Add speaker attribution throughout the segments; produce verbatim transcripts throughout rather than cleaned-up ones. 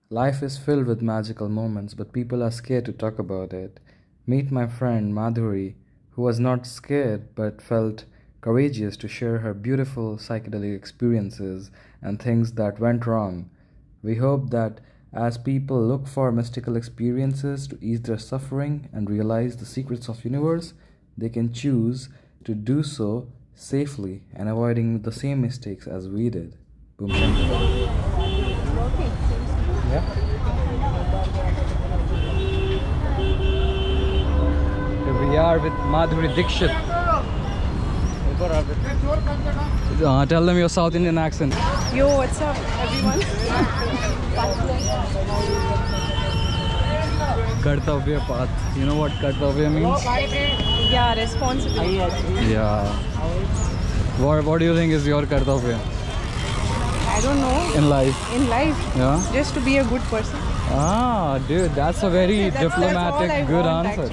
Speaker 1: Life is filled with magical moments, but people are scared to talk about it. Meet my friend Madhuri, who was not scared but felt courageous to share her beautiful psychedelic experiences and things that went wrong. We hope that as people look for mystical experiences to ease their suffering and realize the secrets of universe, they can choose to do so safely and avoiding the same mistakes as we did. Boom. Yeah. Here we are with Madhuri Dixit. Uh, tell them your South Indian accent.
Speaker 2: Yo, what's up, everyone?
Speaker 1: Kartavya path. You know what Kartavya means?
Speaker 2: Yeah, responsibility.
Speaker 1: Yeah. What, what do you think is your Kartavya?
Speaker 2: I don't know.
Speaker 1: In life?
Speaker 2: In life?
Speaker 1: Yeah.
Speaker 2: Just to be a good person.
Speaker 1: Ah, dude, that's a very
Speaker 2: that's,
Speaker 1: diplomatic,
Speaker 2: that's
Speaker 1: good
Speaker 2: want,
Speaker 1: answer.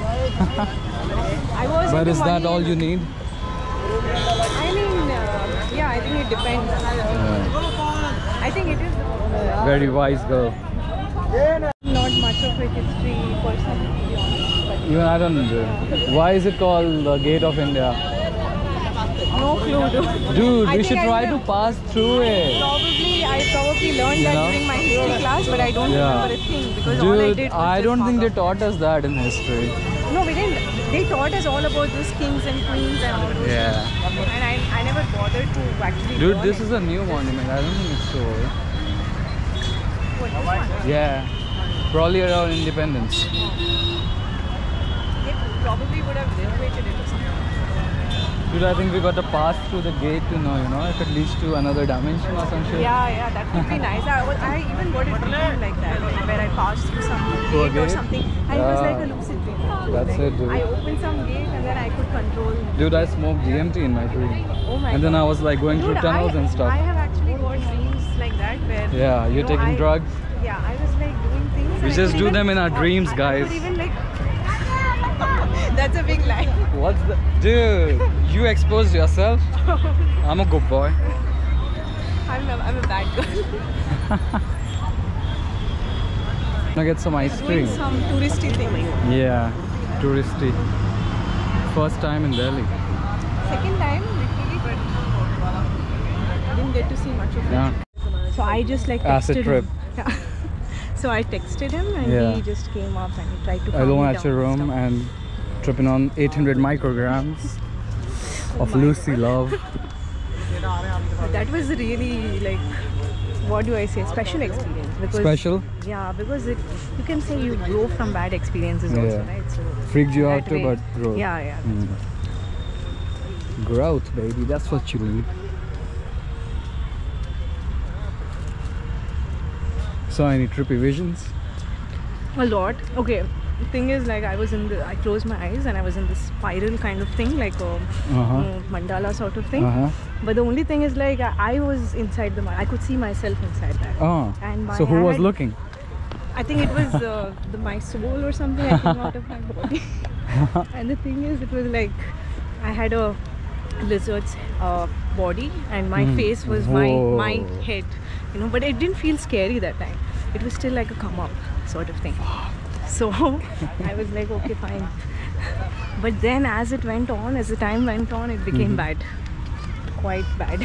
Speaker 2: I was
Speaker 1: But is that
Speaker 2: money.
Speaker 1: all you need?
Speaker 2: I mean, uh, yeah, I think it depends.
Speaker 1: Yeah.
Speaker 2: I think it is. Uh,
Speaker 1: Very wise girl.
Speaker 2: Not much of a history person, to be honest. But
Speaker 1: Even I don't know. Why is it called the Gate of India?
Speaker 2: no clue, dude.
Speaker 1: Dude,
Speaker 2: I
Speaker 1: we
Speaker 2: think
Speaker 1: should
Speaker 2: I
Speaker 1: try
Speaker 2: would
Speaker 1: to
Speaker 2: have-
Speaker 1: pass through it.
Speaker 2: Probably, I probably learned
Speaker 1: You
Speaker 2: that
Speaker 1: know?
Speaker 2: during my history class, but I don't
Speaker 1: Yeah.
Speaker 2: remember a thing because all I
Speaker 1: Dude,
Speaker 2: did was
Speaker 1: I
Speaker 2: just
Speaker 1: don't think
Speaker 2: mark
Speaker 1: they
Speaker 2: up.
Speaker 1: taught us that in history.
Speaker 2: No, we didn't. They taught us all about those kings and queens and all those
Speaker 1: Yeah.
Speaker 2: things. And I, I never bothered to actually
Speaker 1: Dude,
Speaker 2: learn
Speaker 1: this
Speaker 2: it.
Speaker 1: is a new monument. I don't think it's so old.
Speaker 2: What, this one?
Speaker 1: Yeah. Probably around independence.
Speaker 2: They probably would have renovated it or something.
Speaker 1: Dude, I think we got to pass through the gate to know, you know, if it leads to another dimension or some shit.
Speaker 2: Yeah, yeah, that would be nice. I, was- I even got it written like that, like where I passed through some
Speaker 1: Through a
Speaker 2: gate or
Speaker 1: gate?
Speaker 2: something. And it was
Speaker 1: Yeah.
Speaker 2: like a lucid dream.
Speaker 1: That's
Speaker 2: like,
Speaker 1: it, dude.
Speaker 2: I opened some gate and then I could control.
Speaker 1: Dude, I smoked D M T in my dream.
Speaker 2: Oh my
Speaker 1: And then I
Speaker 2: God.
Speaker 1: was like going
Speaker 2: Dude,
Speaker 1: through tunnels
Speaker 2: I,
Speaker 1: and stuff.
Speaker 2: I have actually got dreams like that where.
Speaker 1: Yeah,
Speaker 2: you
Speaker 1: you're
Speaker 2: know,
Speaker 1: taking
Speaker 2: I-
Speaker 1: drugs?
Speaker 2: Yeah, I was like doing things.
Speaker 1: We
Speaker 2: and I
Speaker 1: just
Speaker 2: could
Speaker 1: do
Speaker 2: even-
Speaker 1: them in our dreams,
Speaker 2: I- I
Speaker 1: guys.
Speaker 2: could even like. That's a big lie.
Speaker 1: What's the... Dude, you exposed yourself? I'm a good boy.
Speaker 2: I'm a, I'm a bad girl.
Speaker 1: Wanna get some ice cream?
Speaker 2: Doing some touristy thing.
Speaker 1: Yeah, touristy. First time in Delhi.
Speaker 2: Second time, literally, but I didn't get to see much of it.
Speaker 1: Yeah.
Speaker 2: So I just like texted
Speaker 1: Acid trip.
Speaker 2: him. Yeah. So I texted him and
Speaker 1: Yeah.
Speaker 2: he just came up and he tried to calm
Speaker 1: Alone
Speaker 2: me
Speaker 1: at your
Speaker 2: down
Speaker 1: room
Speaker 2: stuff.
Speaker 1: and tripping on eight hundred micrograms of Lucy Love.
Speaker 2: But that was really like, what do I say, special experience. Because,
Speaker 1: Special?
Speaker 2: Yeah, because it, you can say you grow from bad experiences also,
Speaker 1: Yeah.
Speaker 2: right? So
Speaker 1: Freaked you
Speaker 2: that
Speaker 1: out too,
Speaker 2: way-
Speaker 1: but growth.
Speaker 2: Yeah, yeah.
Speaker 1: Mm. Growth, baby, that's what you need. So, any trippy visions?
Speaker 2: A lot. Okay. The thing is, like, I was in the, I closed my eyes and I was in this spiral kind of thing, like a
Speaker 1: Uh-huh.
Speaker 2: mm, mandala sort of thing.
Speaker 1: Uh-huh.
Speaker 2: But the only thing is, like, I, I was inside the, I could see myself inside that.
Speaker 1: Oh,
Speaker 2: And my
Speaker 1: so who was
Speaker 2: hand-
Speaker 1: looking?
Speaker 2: I think it was uh, the, my soul or something. I came out of my body. And the thing is, it was like, I had a lizard's uh, body and my
Speaker 1: Mm.
Speaker 2: face was my, my
Speaker 1: Whoa.
Speaker 2: head. You know, but it didn't feel scary that time. It was still like a come up sort of thing. So I was like, okay, fine. But then as it went on, as the time went on, it became
Speaker 1: Mhm.
Speaker 2: bad. Quite bad.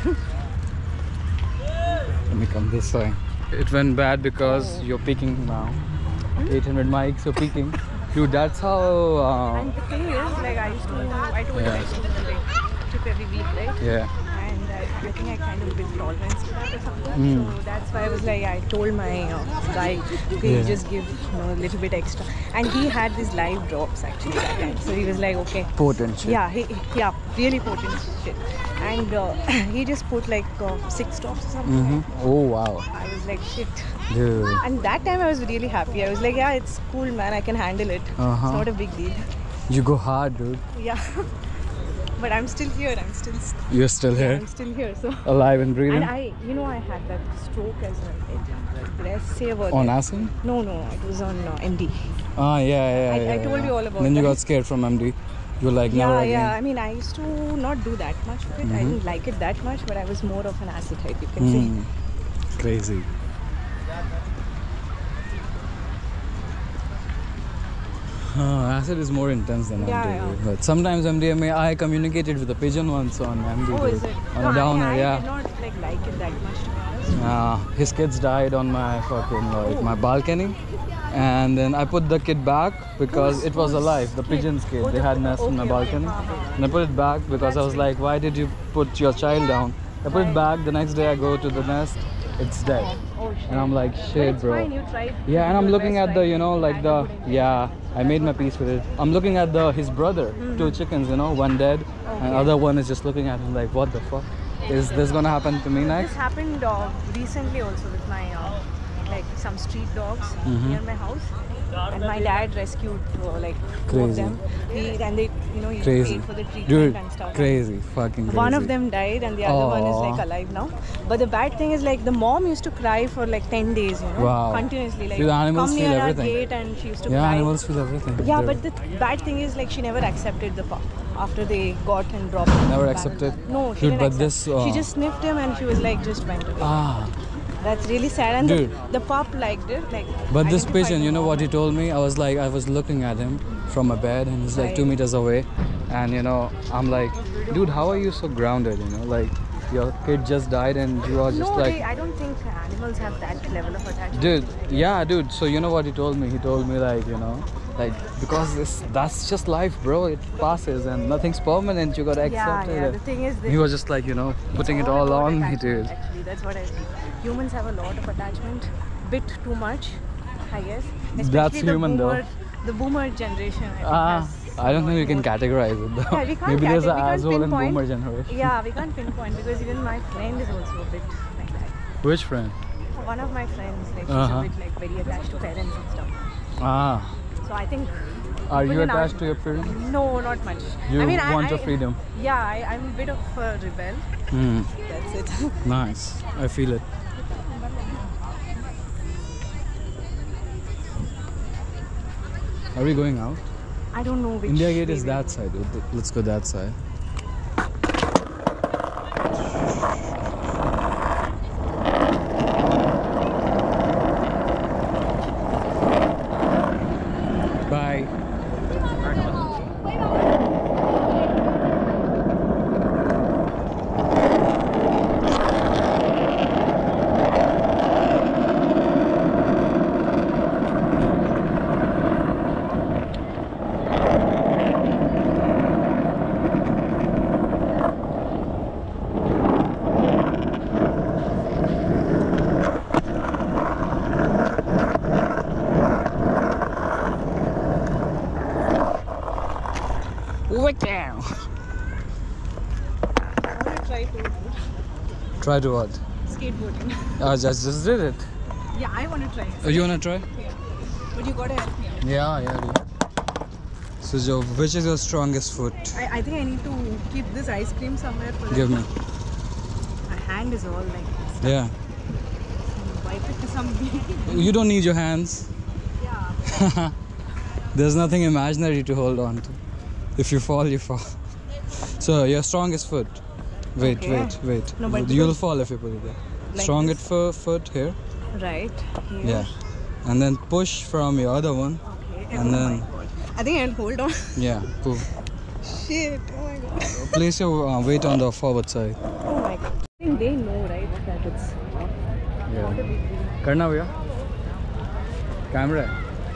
Speaker 1: Let me come this way. It went bad because you're peaking now. eight hundred mics, you're peaking. Dude, that's how... Uh,
Speaker 2: And the thing is, like, I used to, I told you
Speaker 1: Yeah.
Speaker 2: I used to like, trip every week, right?
Speaker 1: yeah.
Speaker 2: And I, I think I kind of built tolerance to that or something.
Speaker 1: Mm.
Speaker 2: So that's why I was like, I told my uh, guy, okay,
Speaker 1: Yeah.
Speaker 2: you just give you know, a little bit extra. And he had these live drops actually that time. So he was like, okay.
Speaker 1: Potent shit.
Speaker 2: Yeah, he, yeah, really potent shit. And uh, he just put like uh, six drops or something.
Speaker 1: Mm-hmm. Oh, wow.
Speaker 2: I was like, shit.
Speaker 1: Dude.
Speaker 2: And that time I was really happy. I was like, yeah, it's cool, man. I can handle it.
Speaker 1: Uh-huh.
Speaker 2: It's not a big deal.
Speaker 1: You go hard, dude.
Speaker 2: Yeah. But I'm still here. I'm still,
Speaker 1: You're still here.
Speaker 2: I'm still here. So.
Speaker 1: Alive and breathing.
Speaker 2: And I, you know, I had that stroke as well. It, did I say about
Speaker 1: On
Speaker 2: that?
Speaker 1: acid?
Speaker 2: No, no, it was on uh, M D.
Speaker 1: Ah, yeah, yeah.
Speaker 2: I-
Speaker 1: yeah,
Speaker 2: I told
Speaker 1: yeah.
Speaker 2: you all about
Speaker 1: Then you
Speaker 2: that.
Speaker 1: got scared from M D. You were like,
Speaker 2: Yeah,
Speaker 1: never
Speaker 2: yeah.
Speaker 1: again.
Speaker 2: I mean, I used to not do that much of it. I
Speaker 1: Mhm.
Speaker 2: didn't like it that much, but I was more of an acid type, you can
Speaker 1: Mm. Crazy. Uh, acid is more intense than
Speaker 2: Yeah,
Speaker 1: M D,
Speaker 2: yeah.
Speaker 1: but sometimes M D M A. I communicated with a pigeon once on M D.
Speaker 2: Oh, is it?
Speaker 1: On
Speaker 2: No,
Speaker 1: a downer,
Speaker 2: I, I
Speaker 1: yeah.
Speaker 2: did not like like it that much, to be honest.
Speaker 1: Uh, his kids died on my fucking like my balcony, and then I put the kid back because
Speaker 2: Who's-
Speaker 1: it was
Speaker 2: who's
Speaker 1: alive. The
Speaker 2: kid?
Speaker 1: pigeon's kid.
Speaker 2: Oh,
Speaker 1: They
Speaker 2: the-
Speaker 1: had nest in my
Speaker 2: okay, okay.
Speaker 1: balcony,
Speaker 2: Uh-huh.
Speaker 1: and I put it back because I
Speaker 2: That's
Speaker 1: was
Speaker 2: sweet.
Speaker 1: like, why did you put your child down? I put
Speaker 2: Right.
Speaker 1: it back. The next day I go to the nest, it's dead,
Speaker 2: Oh shit.
Speaker 1: and I'm like,
Speaker 2: But
Speaker 1: shit,
Speaker 2: it's
Speaker 1: bro.
Speaker 2: fine, you tried.
Speaker 1: Yeah, and
Speaker 2: your
Speaker 1: I'm looking
Speaker 2: best,
Speaker 1: at the,
Speaker 2: right?
Speaker 1: you know, like
Speaker 2: Had
Speaker 1: the,
Speaker 2: a good intention.
Speaker 1: yeah, I made my peace with it. I'm looking at the his brother, two chickens, you know, one dead, and
Speaker 2: Okay.
Speaker 1: other one is just looking at him like, what the fuck? Is this gonna happen to me
Speaker 2: This
Speaker 1: next?
Speaker 2: happened uh, recently also with my uh, like some street dogs
Speaker 1: Mhm.
Speaker 2: near my house, and my dad rescued uh, like two of
Speaker 1: Crazy.
Speaker 2: them. He, and they, you know, he
Speaker 1: Crazy.
Speaker 2: paid for the treatment
Speaker 1: Dude,
Speaker 2: and stuff.
Speaker 1: crazy, fucking crazy.
Speaker 2: One of them died and the other one is like
Speaker 1: Aw.
Speaker 2: alive now. But the bad thing is like the mom used to cry for like ten days, you know,
Speaker 1: Wow.
Speaker 2: continuously. Like
Speaker 1: See, the animals
Speaker 2: come
Speaker 1: feel
Speaker 2: near our
Speaker 1: everything.
Speaker 2: gate and she used to
Speaker 1: Yeah,
Speaker 2: cry.
Speaker 1: animals feel everything.
Speaker 2: Yeah,
Speaker 1: Dude.
Speaker 2: but the th- bad thing is like she never accepted the pup after they got and dropped him.
Speaker 1: Never
Speaker 2: back.
Speaker 1: accepted?
Speaker 2: No, she
Speaker 1: Dude,
Speaker 2: didn't
Speaker 1: but
Speaker 2: accept.
Speaker 1: this, uh,
Speaker 2: She just sniffed him and she was like just went away.
Speaker 1: Ah,
Speaker 2: That's really sad. And the,
Speaker 1: Dude.
Speaker 2: the pup liked it. Like.
Speaker 1: but this
Speaker 2: identified
Speaker 1: pigeon,
Speaker 2: the
Speaker 1: you know
Speaker 2: mom.
Speaker 1: what he told me? I was like, I was looking at him from a bed, and he's like
Speaker 2: Right.
Speaker 1: two meters away, and you know, I'm like, dude, how are you so grounded? You know, like your kid just died, and you are just
Speaker 2: No,
Speaker 1: like.
Speaker 2: they, I don't think animals have that level of attachment.
Speaker 1: Dude, yeah, dude. So you know what he told me? He told me like, you know, like because this that's just life, bro. It passes and nothing's permanent. You gotta
Speaker 2: Yeah,
Speaker 1: accept
Speaker 2: yeah.
Speaker 1: it.
Speaker 2: The thing is,
Speaker 1: He was just like, you know, putting it
Speaker 2: all
Speaker 1: all
Speaker 2: about
Speaker 1: on me,
Speaker 2: attachment,
Speaker 1: dude.
Speaker 2: Actually, that's what I think. Humans have a lot of attachment, bit too much, I guess.
Speaker 1: That's
Speaker 2: Especially the
Speaker 1: human, though.
Speaker 2: boomer, The boomer generation. I think,
Speaker 1: Ah,
Speaker 2: has
Speaker 1: I don't
Speaker 2: a
Speaker 1: think we
Speaker 2: lot
Speaker 1: can
Speaker 2: more-
Speaker 1: categorize it though.
Speaker 2: Yeah, we can't
Speaker 1: Maybe there's
Speaker 2: cate-
Speaker 1: an
Speaker 2: we can't
Speaker 1: asshole in
Speaker 2: pinpoint.
Speaker 1: boomer generation.
Speaker 2: Yeah, we can't pinpoint because even my friend is also a bit like that.
Speaker 1: Which friend?
Speaker 2: One of my friends, like she's
Speaker 1: Uh-huh.
Speaker 2: a bit like very attached to parents and stuff.
Speaker 1: Ah,
Speaker 2: So I think.
Speaker 1: are
Speaker 2: people
Speaker 1: you
Speaker 2: in our-
Speaker 1: attached to your parents?
Speaker 2: No, not much.
Speaker 1: You
Speaker 2: I mean, I,
Speaker 1: want
Speaker 2: I,
Speaker 1: your freedom.
Speaker 2: Yeah, I, I'm a bit of a rebel.
Speaker 1: Hmm.
Speaker 2: That's it.
Speaker 1: Nice. I feel it. Are we going out?
Speaker 2: I don't know which.
Speaker 1: India Gate
Speaker 2: way
Speaker 1: is
Speaker 2: we'll
Speaker 1: that side. Let's go that side. Bye. What down?
Speaker 2: I want to try to
Speaker 1: Try to what?
Speaker 2: skateboarding.
Speaker 1: I just, just did it.
Speaker 2: Yeah, I want to try.
Speaker 1: Oh, you wanna try?
Speaker 2: Yeah. But you gotta help me out.
Speaker 1: Yeah, yeah, dude. So, Joe, which is your strongest foot?
Speaker 2: I, I think I need to keep this ice cream somewhere for that.
Speaker 1: Give me.
Speaker 2: My hand is all like this.
Speaker 1: Yeah.
Speaker 2: Wipe it to something.
Speaker 1: You don't need your hands.
Speaker 2: Yeah.
Speaker 1: There's nothing imaginary to hold on to. If you fall, you fall. So, your strongest foot. Wait,
Speaker 2: Okay.
Speaker 1: wait, wait.
Speaker 2: No, but
Speaker 1: You'll
Speaker 2: because-
Speaker 1: fall if you put it there.
Speaker 2: Like
Speaker 1: strongest
Speaker 2: this?
Speaker 1: fo- foot here.
Speaker 2: Right. Here.
Speaker 1: Yeah. And then push from your other one.
Speaker 2: Okay.
Speaker 1: And
Speaker 2: oh
Speaker 1: then-
Speaker 2: my god. I think I'll hold on.
Speaker 1: Yeah. Cool.
Speaker 2: Shit. Oh my god.
Speaker 1: Place your uh, weight on the forward side.
Speaker 2: Oh my god. I think they know, right, that it's
Speaker 1: Yeah.
Speaker 2: not a big deal.
Speaker 1: करना भैया camera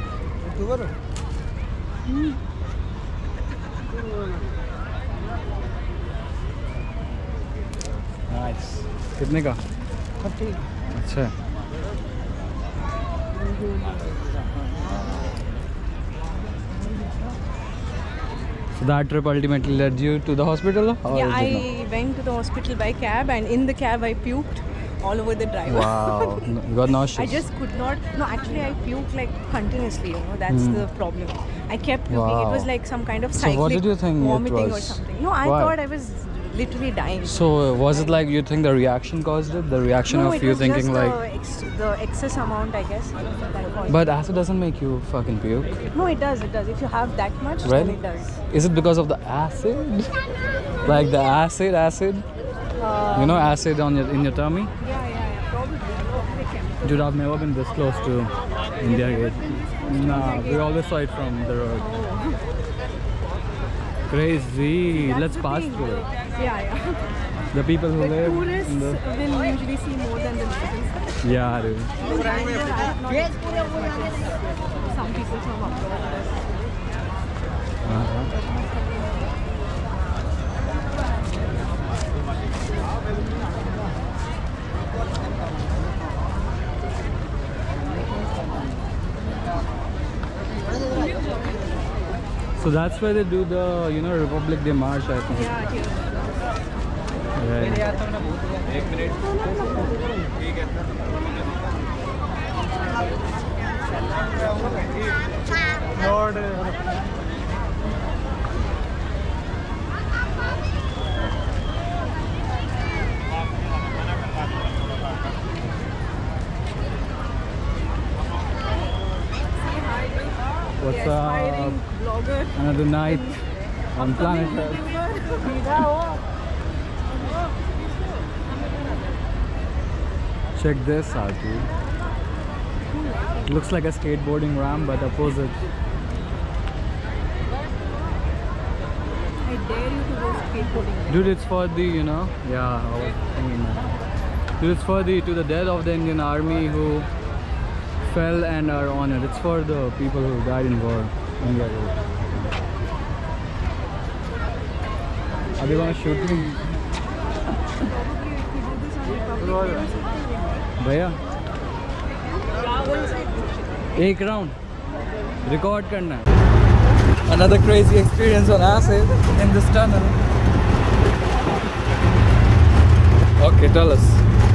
Speaker 1: nice कितने का अच्छा So that trip ultimately led you to the hospital? Or
Speaker 2: Yeah,
Speaker 1: did
Speaker 2: I went to the hospital by cab, and in the cab I puked all over the driver.
Speaker 1: not? Wow, No- you got nauseous.
Speaker 2: I just could not. No, actually, I puke like continuously. You know, that's
Speaker 1: Hmm.
Speaker 2: the problem. I kept puking. It
Speaker 1: Wow.
Speaker 2: was like some kind of
Speaker 1: So
Speaker 2: cyclic
Speaker 1: what did you think it
Speaker 2: vomiting or
Speaker 1: was?
Speaker 2: something. No, I
Speaker 1: Why?
Speaker 2: thought I was literally dying.
Speaker 1: So uh, was it like you think the reaction caused it? The reaction
Speaker 2: no,
Speaker 1: of
Speaker 2: it
Speaker 1: you
Speaker 2: was
Speaker 1: thinking
Speaker 2: just
Speaker 1: like,
Speaker 2: the, ex- the excess amount, I guess. That caused
Speaker 1: but acid doesn't make you fucking puke.
Speaker 2: it. No, it does. It does. If you have that much,
Speaker 1: Really?
Speaker 2: then it does.
Speaker 1: Is it because of the acid? Like the acid, acid?
Speaker 2: Uh,
Speaker 1: You know, acid on your in your tummy?
Speaker 2: Yeah, yeah, yeah. Probably. Probably chemical.
Speaker 1: Dude, I've never been this close to India Gate. Nah, we always saw it from the road.
Speaker 2: Oh.
Speaker 1: Crazy.
Speaker 2: That's
Speaker 1: Let's
Speaker 2: the
Speaker 1: pass
Speaker 2: thing.
Speaker 1: through.
Speaker 2: Yeah, yeah.
Speaker 1: The people who
Speaker 2: The
Speaker 1: live
Speaker 2: tourists
Speaker 1: in the...
Speaker 2: will usually see more than the locals.
Speaker 1: Yeah, dude.
Speaker 2: Even Bangalore, I have not experienced much as some people from abroad.
Speaker 1: Uh-huh. So that's where they do the, you know, Republic Day March, I think.
Speaker 2: Yeah, here.
Speaker 1: Right. What's up?
Speaker 2: Aspiring blogger.
Speaker 1: Another night on planet Earth. Check this out, dude. Looks like a skateboarding ramp, but opposite.
Speaker 2: I dare you to go skateboarding.
Speaker 1: Dude, it's for the, you know, yeah, I was thinking that. Dude, it's for the, to the death of the Indian army who fell and are honored. It's for the people who died in war. India. Are they gonna shoot me?
Speaker 2: Probably if we do this on Republic Day or something.
Speaker 1: भैया
Speaker 2: One side.
Speaker 1: एक round record करना है. Another crazy experience on acid in this tunnel. Okay, tell us.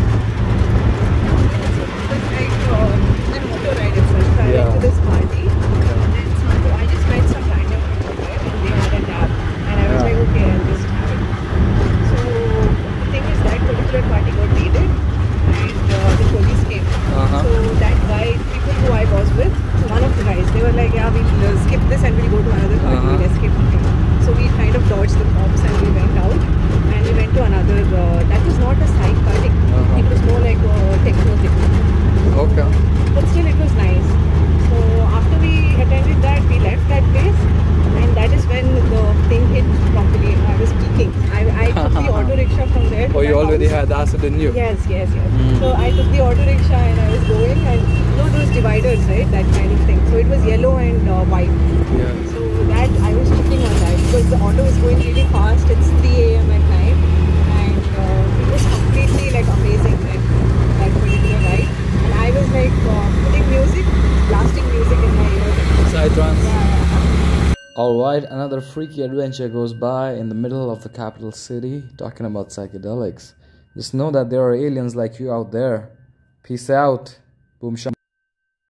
Speaker 2: It's like uh, the motor ride itself. I
Speaker 1: Yeah.
Speaker 2: went to this party. And some, I just met some random people there and they had a tab. And I was
Speaker 1: Yeah.
Speaker 2: like, okay, I'll just have it. So the thing is that particular party got raided and uh, the police came.
Speaker 1: Uh-huh.
Speaker 2: So that guy, people who I was with, one of the guys, they were like, yeah, we'll uh, skip this and we'll go to another party,
Speaker 1: Uh-huh.
Speaker 2: we'll escape from here. So we kind of dodged the cops and we went out and we went to another, uh, that was not a psych party.
Speaker 1: Uh-huh.
Speaker 2: It was more like a techno thing.
Speaker 1: Okay.
Speaker 2: But still it was nice. So after we attended that, we left that place and that is when the thing hit properly. I was peaking. I, I took the auto rickshaw from there. to
Speaker 1: Oh, you
Speaker 2: my
Speaker 1: already
Speaker 2: house.
Speaker 1: had acid in you.
Speaker 2: Yes, yes, yes.
Speaker 1: Mm.
Speaker 2: So I took the auto rickshaw and I was going and you know those dividers, right? That kind of thing. So it was yellow and uh, white.
Speaker 1: Yeah.
Speaker 2: So that I was checking on that because the auto was going really fast. It's three A M at night and uh, it was completely like amazing that, that particular ride. And I was like uh, putting music, blasting music in my ear.
Speaker 1: Psytrance.
Speaker 2: Yeah.
Speaker 1: Alright, another freaky adventure goes by in the middle of the capital city, talking about psychedelics. Just know that there are aliens like you out there. Peace out. Boom sham.